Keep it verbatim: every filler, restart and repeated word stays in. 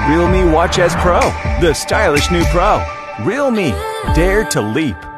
Realme Watch S Pro, the stylish new Pro. Realme, dare to leap.